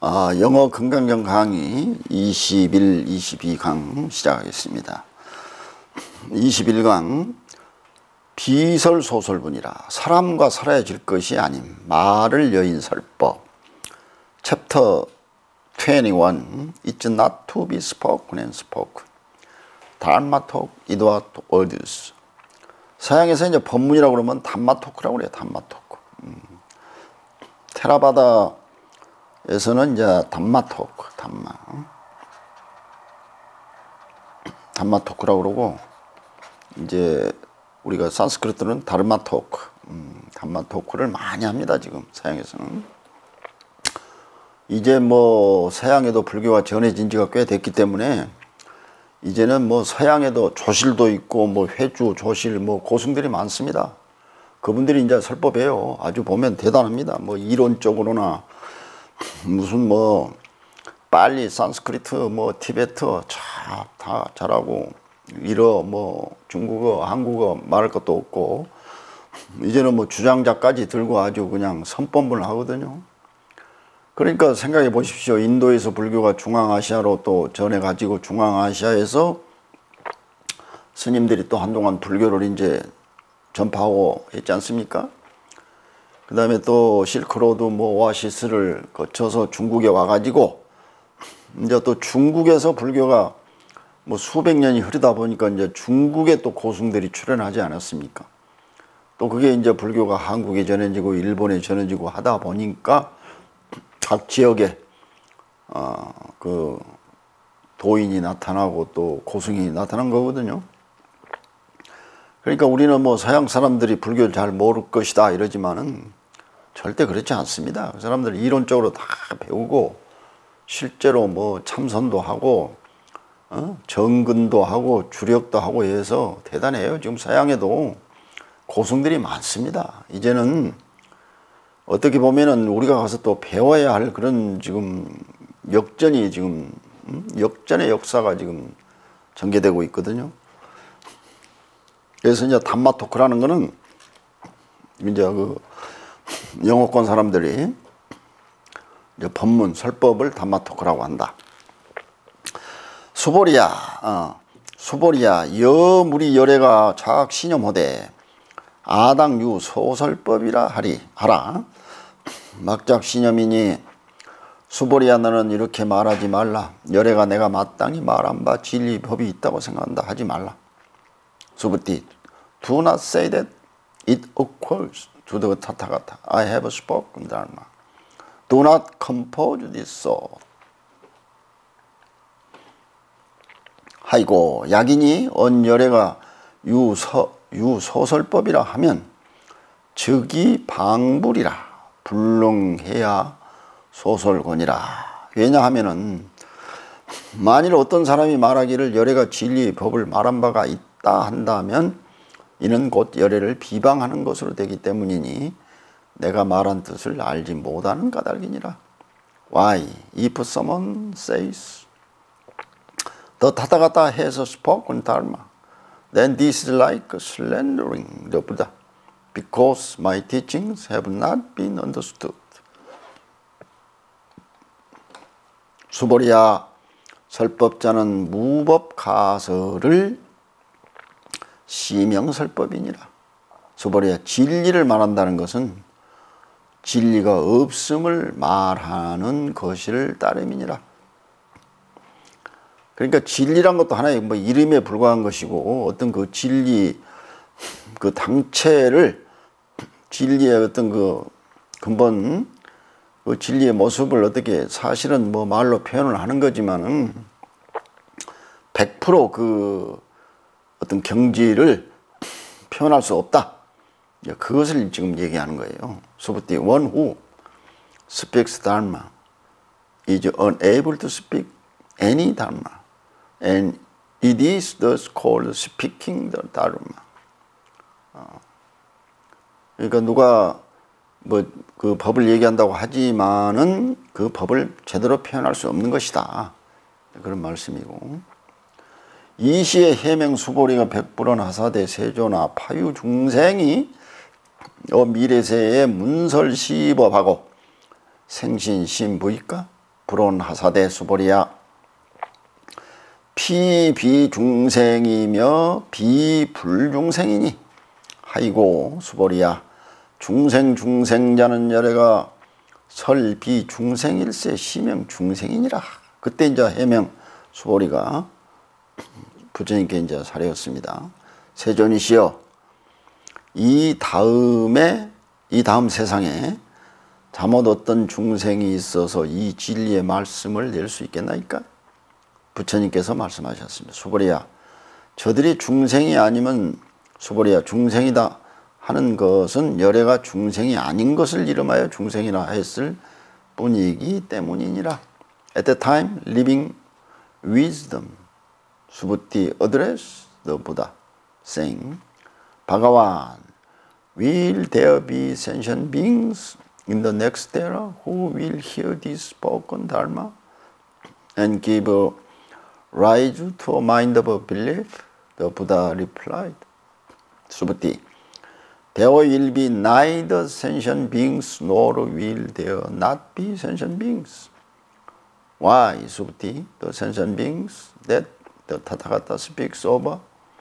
영어 건강경 강의 21, 22강 시작하겠습니다. 21강 비설소설문이라 사람과 살아야질 것이 아님 말을 여인 설법. 챕터 21 It's not to be spoken and spoken. 달마톡 이드와트 월드스. 서양에서 이제 법문이라고 그러면 담마토크라고 그래요. 담마토크. 테라바다에서는 이제 담마토크, 담마토크라고 그러고, 이제 우리가 산스크리트는 다르마토크, 담마토크를 많이 합니다. 지금 서양에서는. 이제 뭐 서양에도 불교가 전해진 지가 꽤 됐기 때문에 이제는 뭐 서양에도 조실도 있고 뭐 회주, 조실, 뭐 고승들이 많습니다. 그분들이 이제 설법해요. 아주 보면 대단합니다. 뭐 이론적으로나 무슨 뭐 빨리, 산스크리트, 뭐 티베트 다 잘하고, 일어 뭐 중국어, 한국어 말할 것도 없고, 이제는 뭐 주장자까지 들고 아주 그냥 선법문을 하거든요. 그러니까 생각해 보십시오. 인도에서 불교가 중앙아시아로 또 전해가지고 중앙아시아에서 스님들이 또 한동안 불교를 이제 전파하고 했지 않습니까? 그 다음에 또 실크로드 뭐 오아시스를 거쳐서 중국에 와가지고 이제 또 중국에서 불교가 뭐 수백 년이 흐르다 보니까 이제 중국에 또 고승들이 출현하지 않았습니까? 또 그게 이제 불교가 한국에 전해지고 일본에 전해지고 하다 보니까 각 지역에 그 도인이 나타나고 또 고승이 나타난 거거든요. 그러니까 우리는 뭐 서양 사람들이 불교를 잘 모를 것이다 이러지만은 절대 그렇지 않습니다. 그 사람들이 이론적으로 다 배우고 실제로 뭐 참선도 하고 정근도 하고 주력도 하고 해서 대단해요. 지금 서양에도 고승들이 많습니다. 이제는 어떻게 보면은 우리가 가서 또 배워야 할 그런 지금 역전이 지금 역전의 역사가 지금 전개되고 있거든요. 그래서 이제 담마토크라는 거는 이제 그 영어권 사람들이 이제 법문, 설법을 담마토크라고 한다. 수보리야, 여무리 열애가 자학 신념호대 아당유 소설법이라 하라. 막작 신념이니 수보리야, 너는 이렇게 말하지 말라. 열애가 내가 마땅히 말한 바 진리 법이 있다고 생각한다 하지 말라. 수부띠, do not say that it occurs to the 타타가타. I have spoken dharma. Do not compose this thought. 하이고 약이니 언열애가 유소설법이라 하면 즉이 방불이라 불능해야 소설권이라. 왜냐하면은 만일 어떤 사람이 말하기를 열애가 진리의 법을 말한 바가 있다 한다면 이는 곧 열애를 비방하는 것으로 되기 때문이니 내가 말한 뜻을 알지 못하는 까닭이니라. Why? If someone says the Tathagata has spoken dharma, then this is like slandering the Buddha, because my teachings have not been understood. 수보리야, 설법자는 무법가설을 시명설법이니라. 수보리야, 진리를 말한다는 것은 진리가 없음을 말하는 것을 따름이니라. 그러니까 진리란 것도 하나의 뭐 이름에 불과한 것이고, 어떤 그 진리 그 당체를, 진리의 어떤 그 근본 그 진리의 모습을 어떻게 사실은 뭐 말로 표현을 하는 거지만은 100% 그 어떤 경지를 표현할 수 없다. 그것을 지금 얘기하는 거예요. 수부띠, one who speaks dharma is unable to speak any dharma, and it is thus called speaking the dharma. 그러니까 누가 뭐 그 법을 얘기한다고 하지만은 그 법을 제대로 표현할 수 없는 것이다. 그런 말씀이고, 이시의 해명 수보리가 백불원 하사대 세조나 파유 중생이 미래세에 문설시법하고 생신신부이까 불온하사대 수보리야. 비비중생이며 비불중생이니 하이고 수보리야. 중생자는 열애가 설비중생일세 시명중생이니라. 그때 이제 해명 수보리가 부처님께 이제 사례였습니다. 세존이시여, 이 다음 세상에 잘못 어떤 중생이 있어서 이 진리의 말씀을 낼 수 있겠나이까? 부처님께서 말씀하셨습니다. 수보리야, 저들이 중생이 아니면 수보리야 중생이다 하는 것은 열애가 중생이 아닌 것을 이름하여 중생이라 했을 뿐이기 때문이니라. At the time, living wisdom, Subhuti addressed the Buddha, saying, Bhagavan, will there be sentient beings in the next era who will hear this spoken Dharma and give rise to a mind of belief? The Buddha replied, Subhuti, there will be neither sentient beings nor will there not be sentient beings. Why, Subhuti? The sentient beings that the Tathagata speaks of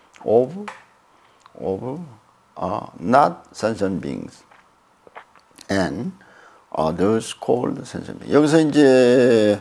are not sentient beings, and others called sentient beings. 여기서 이제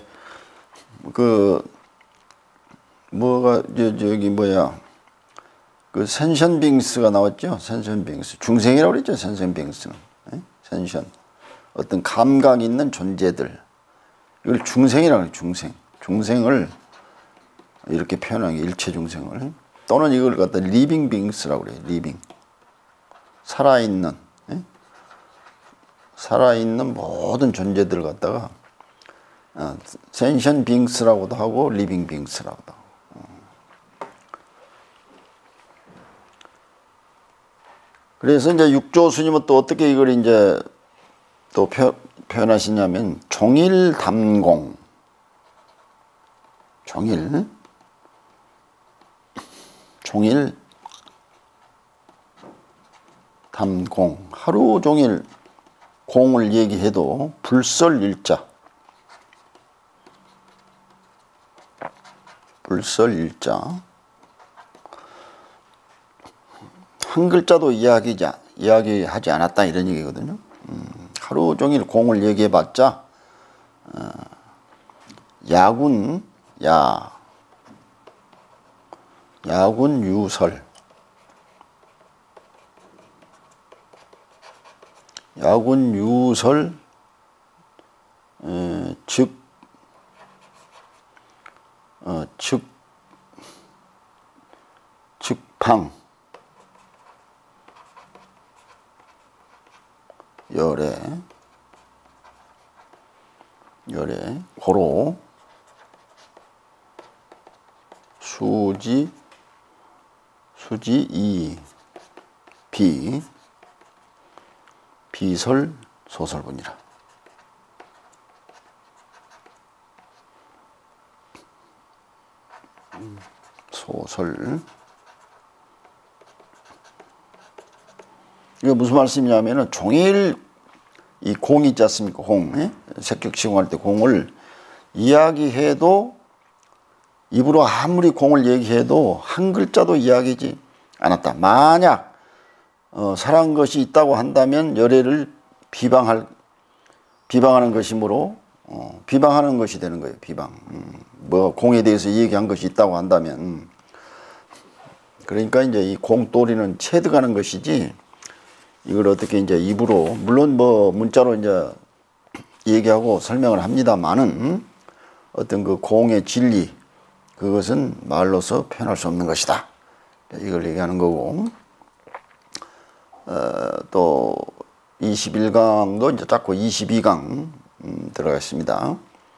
그 sentient beings,가 나왔죠. sentient beings. 중생이라고 그랬죠. sentient beings. sentient. 어떤 감각 있는 존재들. 이걸 중생이라고 해요. 중생을 이렇게 표현한 게 일체 중생을. 또는 이걸 갖다 living beings라고 그래요. living. 살아있는 모든 존재들을 갖다가 sentient beings라고도 하고 living beings라고도 하고. 그래서 이제 육조 스님은 또 어떻게 이걸 이제 또 표현하시냐면 종일담공. 종일담공. 하루 종일 공을 얘기해도 불설일자. 한 글자도 이야기하지 않았다 이런 얘기거든요. 하루 종일 공을 얘기해봤자 야군유설, 즉방, 열애, 고로, 수지, 이, 비설, 소설분이라. 소설. 이게 무슨 말씀이냐면은 종일 이 공이 있지 않습니까? 색격시공할 때 공을 이야기해도 입으로 아무리 공을 얘기해도 한 글자도 이야기하지 않았다. 만약 살아난 것이 있다고 한다면 열애를 비방하는 것이므로 비방하는 것이 되는 거예요. 비방. 공에 대해서 얘기한 것이 있다고 한다면 그러니까 이제 이 공돌이는 체득하는 것이지 이걸 어떻게 이제 입으로 물론 문자로 이제 얘기하고 설명을 합니다만은 어떤 그 공의 진리 그것은 말로서 표현할 수 없는 것이다. 이걸 얘기하는 거고 또 21강도 이제 자꾸 22강 들어가 있습니다.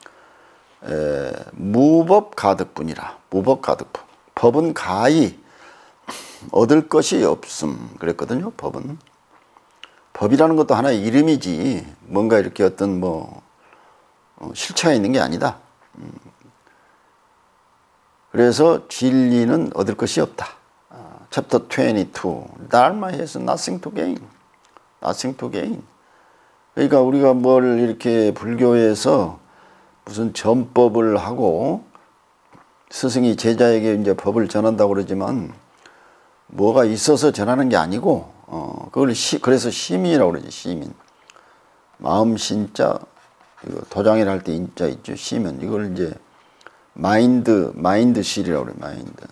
무법가득뿐이라. 무법가득뿐. 법은 가히 얻을 것이 없음 그랬거든요. 법이라는 것도 하나의 이름이지 뭔가 이렇게 어떤 실체가 있는 게 아니다. 그래서 진리는 얻을 것이 없다. 챕터 22 Dharma has nothing to gain. nothing to gain. 그러니까 우리가 뭘 이렇게 불교에서 무슨 전법을 하고 스승이 제자에게 이제 법을 전한다고 그러지만 뭐가 있어서 전하는 게 아니고 그걸 그래서 시민이라고 그러지. 시민. 마음 신자, 이거 도장이라 할 때 인자 있죠. 시민. 이걸 이제 마인드 실이라고 그래.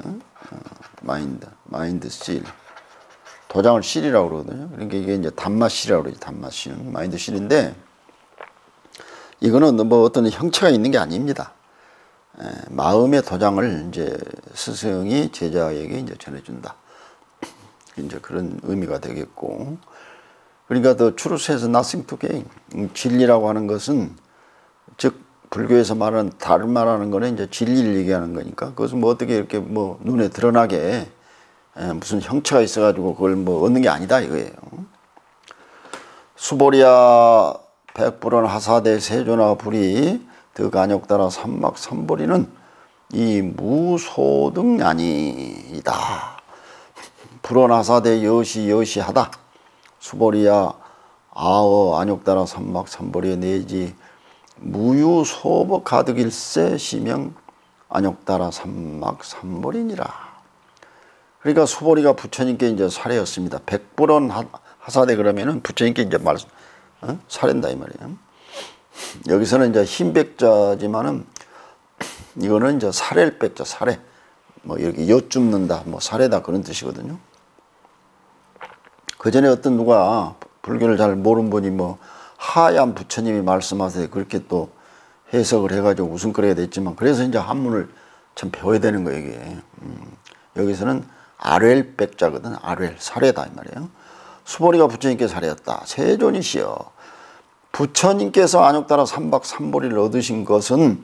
마인드 실. 도장을 실이라고 그러거든요. 그러니까 이게 이제 단맛 실이라고 그러지. 단맛 실. 마인드 실인데 이거는 뭐 어떤 형체가 있는 게 아닙니다. 마음의 도장을 이제 스승이 제자에게 이제 전해준다. 이제 그런 의미가 되겠고. 그러니까 the truth has nothing to gain. 진리라고 하는 것은 즉 불교에서 말하는 다른 말하는 거는 이제 진리를 얘기하는 거니까 그것은 뭐 어떻게 이렇게 뭐 눈에 드러나게 무슨 형체가 있어가지고 그걸 뭐 얻는 게 아니다 이거예요. 수보리야 백불원 하사대 세조나 불이 더 간욕따라 삼막 삼보리는 이 무소등아니이다. 불원 하사대 여시하다. 수보리야 아어 안욕따라 삼막 삼보리에 내지 무유소법 가득일세 시명 안욕따라 삼막 삼보리니라. 그러니까 수보리가 부처님께 이제 사례였습니다. 백불원 하사대 그러면은 부처님께 이제 사례인다 이 말이에요. 여기서는 이제 흰백자지만은 이거는 이제 사례를 백자 사례. 뭐 이렇게 여쭙는다, 뭐 사례다 그런 뜻이거든요. 그 전에 어떤 누가 불교를 잘 모르는 분이 뭐 하얀 부처님이 말씀하세요. 그렇게 또 해석을 해가지고 웃음거리가 됐지만 그래서 이제 한문을 참 배워야 되는 거예요 이게. 여기서는 아렐 백자거든. 아렐 사례다 이 말이에요. 수보리가 부처님께 사례였다. 세존이시여. 부처님께서 안욕따라 삼박 삼보리를 얻으신 것이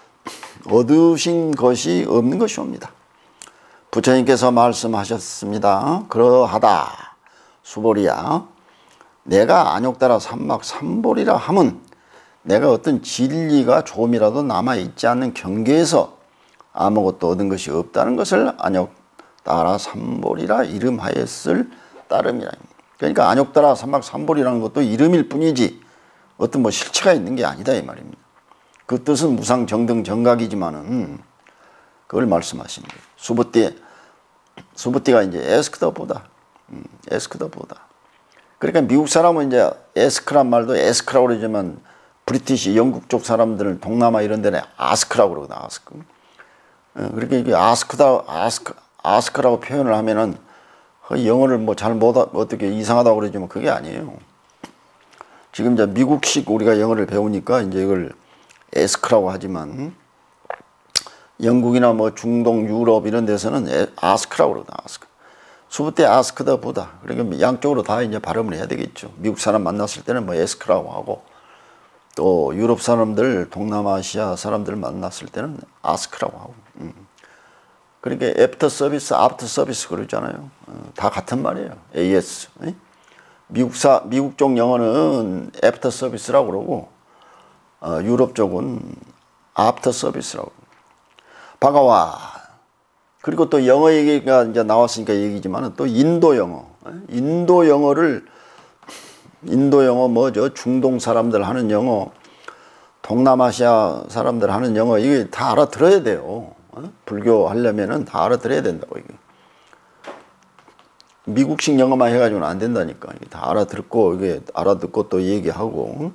없는 것이옵니다. 부처님께서 말씀하셨습니다. 그러하다. 수보리야, 내가 안욕따라 삼막 삼보리라 함은 내가 어떤 진리가 조금이라도 남아있지 않는 경계에서 아무것도 얻은 것이 없다는 것을 안욕따라 삼보리라 이름하였을 따름이라. 그러니까 안욕따라 삼막 삼보리라는 것도 이름일 뿐이지 어떤 뭐 실체가 있는 게 아니다 이 말입니다. 그 뜻은 무상정등 정각이지만은 그걸 말씀하신 거예요. 수부띠가 이제 에스크더보다. 그러니까 미국 사람은 이제 에스크란 말도 에스크라고 그러지만 브리티시 영국 쪽 사람들은 동남아 이런 데는 아스크라고 그러거든. 아스크. 그러니까 이게 아스크라고 표현을 하면은 영어를 뭐 잘 못 어떻게 이상하다고 그러지만 그게 아니에요. 지금 이제 미국식 우리가 영어를 배우니까 이제 이걸 에스크라고 하지만 영국이나 뭐 중동 유럽 이런 데서는 아스크라고 그러거든. 아스크. 수부때 아스크다 보다. 그러니까 양쪽으로 다 이제 발음을 해야 되겠죠. 미국 사람 만났을 때는 뭐 에스크라고 하고 또 유럽 사람들, 동남아시아 사람들 만났을 때는 아스크라고 하고. 그러니까 애프터 서비스, 아프터 서비스 그러잖아요. 다 같은 말이에요. AS. 미국 쪽 영어는 애프터 서비스라고 그러고 유럽 쪽은 아프터 서비스라고. 바가와. 그리고 또 영어 얘기가 이제 나왔으니까 얘기지만 또 인도 영어 뭐죠? 중동 사람들 하는 영어, 동남아시아 사람들 하는 영어 이게 다 알아들어야 돼요. 불교 하려면은 다 알아들어야 된다고 이게. 미국식 영어만 해가지고는 안 된다니까. 이게 다 알아듣고 이게 알아듣고 또 얘기하고.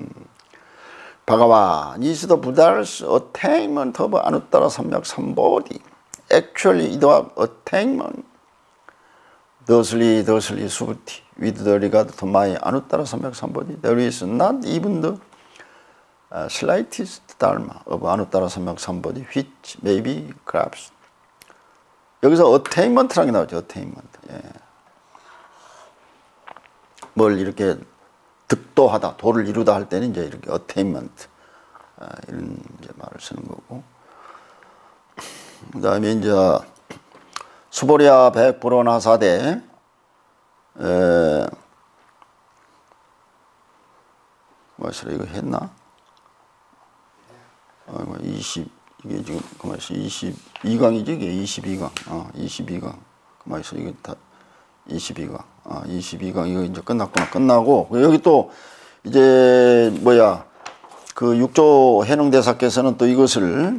바가와 is the Buddha's attainment of Anuttara Samyak Sambodhi. Actually, it was attainment. Thusly, Subhuti, with the regard to my Anuttara Samyak Sambodhi, there is not even the slightest dharma of Anuttara Samyak Sambodhi, which may be collapsed. 여기서 attainment라는 게 나오죠. attainment. 예. 뭘 이렇게 득도하다, 도를 이루다 할 때는 이제 이렇게 attainment 이런 이제 말을 쓰는 거고. 그 다음에 이제 수보리야 백불원 하사대 뭐였어 이거 했나? 이게 지금 그만있어 22강이지 이게 22강 22강 그만있어 이거 다 22강 22강 이거 이제 끝났구나. 끝나고 여기 또 이제 뭐야 그 육조 해능대사께서는 또 이것을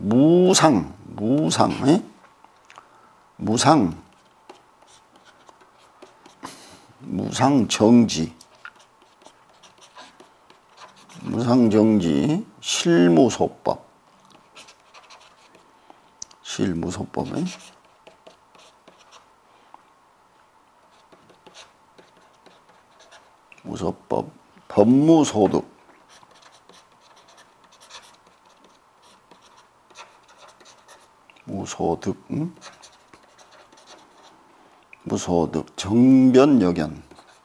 무상정지 실무소법에 무소법 법무소득 무소득 정변여견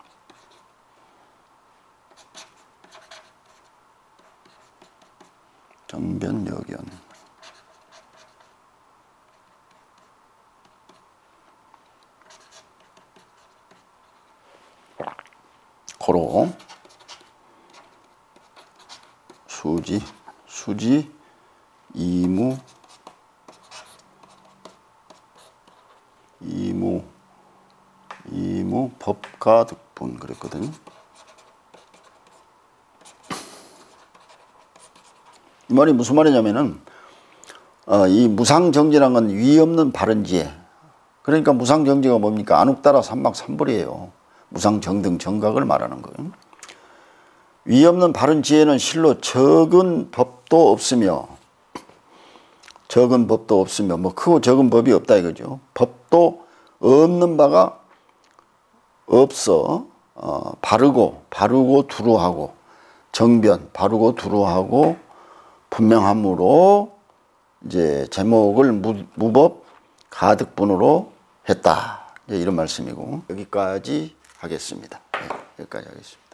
고로 수지 이무 법가득분 그랬거든요. 이 말이 무슨 말이냐면은 이 무상정지란 건 위 없는 바른지혜. 그러니까 무상정지가 뭡니까? 안욱따라 삼박삼벌이에요. 무상정등 정각을 말하는 거예요. 위 없는 바른 지혜는 실로 적은 법도 없으며 뭐 크고 적은 법이 없다 이거죠. 법도 없는 바가 없어. 바르고 두루하고 정변 바르고 두루하고 분명함으로 이제 제목을 무법 가득분으로 했다. 이제 이런 말씀이고 여기까지 하겠습니다. 여기까지 하겠습니다.